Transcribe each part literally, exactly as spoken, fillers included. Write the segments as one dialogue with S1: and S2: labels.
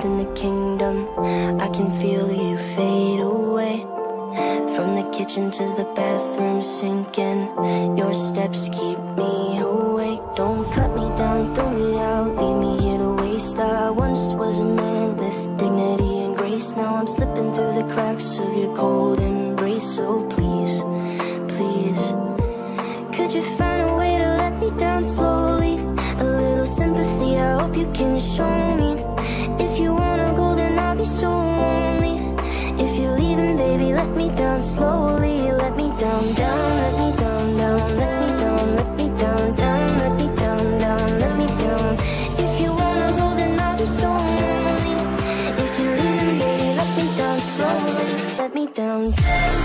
S1: world in the kingdom. I can feel you fade away. From the kitchen to the bathroom sinking, your steps keep me awake. Don't cut me down, throw me out, leave me here to waste. I once was a man with dignity and grace. Now I'm slipping through the cracks of your cold embrace. So please, please, could you find a way to let me down slowly? A little sympathy, I hope you can show me. If you wanna go, then I'll be so lonely. If you're leaving, baby, let me down slowly. Let me down, down, let me down, down, let me down, let me down, down, let me down, down, let me down. If you wanna go, then I'll be so lonely. If you're leaving, baby, let me down slowly. Let me down.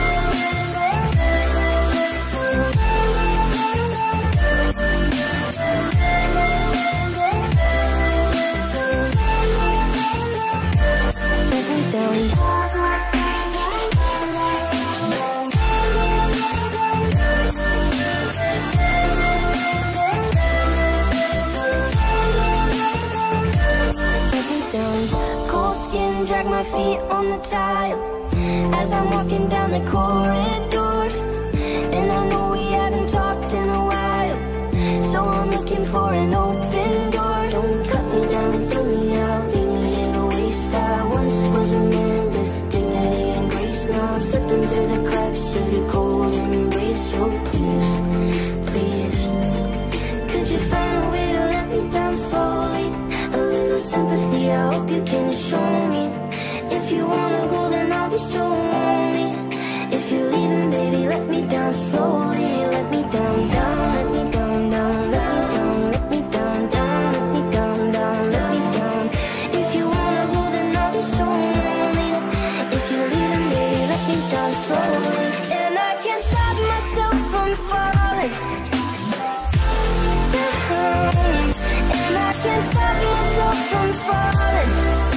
S1: Drag my feet on the tile as I'm walking down the corridor. And I know we haven't talked in a while, so I'm looking for an open door. Don't cut me down, throw me out, leave me in a waste. I once was a man with dignity and grace. Now I'm slipping through the cracks of your cold embrace. So please, please, could you find a way to let me down slowly? A little sympathy, I hope you can show me. If you wanna go, then I'll be so lonely. If you're leaving, baby, let me down slowly. Let me down, down, let me down, down, let me down, let me down, down, let me down, down, let me down. If you wanna go, then I'll be so lonely. If you're leaving, baby, let me down slowly. And I can't stop myself from falling down. And I can't stop myself from falling.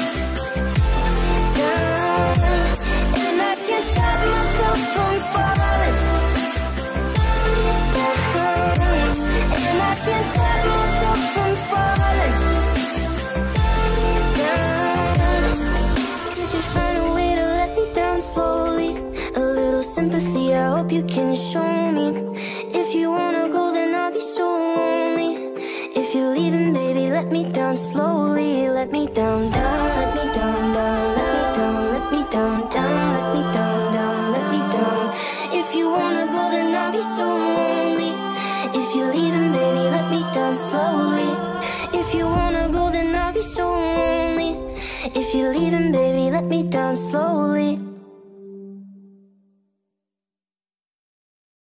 S1: Sympathy, I hope you can show me. If you wanna go, then I'll be so lonely. If you're leaving, baby, let me down slowly. Let me down, down, let me down, down, let me down, let me down, down, let me down, down, let me down. If you wanna go, then I'll be so lonely. If you're leaving, baby, let me down slowly. If you wanna go, then I'll be so lonely. If you're leaving, baby, let me down slowly.